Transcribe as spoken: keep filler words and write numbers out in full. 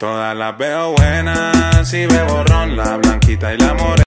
Todas las veo buenas, si bebo ron, la blanquita y la morena.